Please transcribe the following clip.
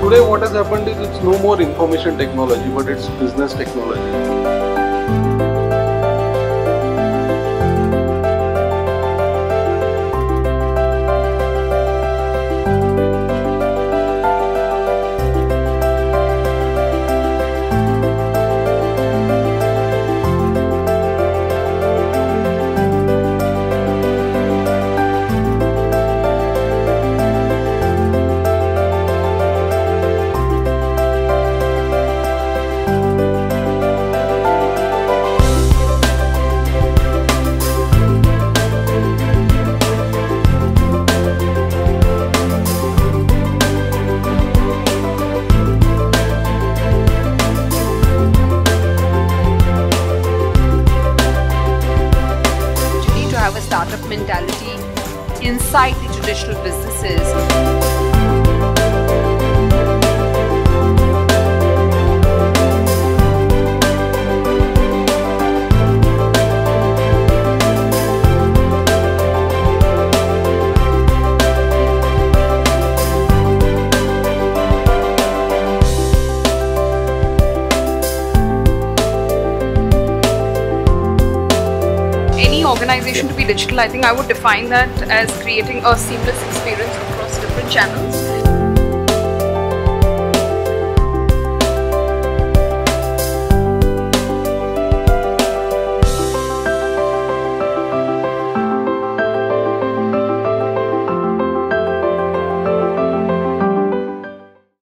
today what has happened is it's no more information technology, but it's business technology. Have a startup mentality inside the traditional businesses. Any organization to be digital, I think I would define that as creating a seamless experience across different channels.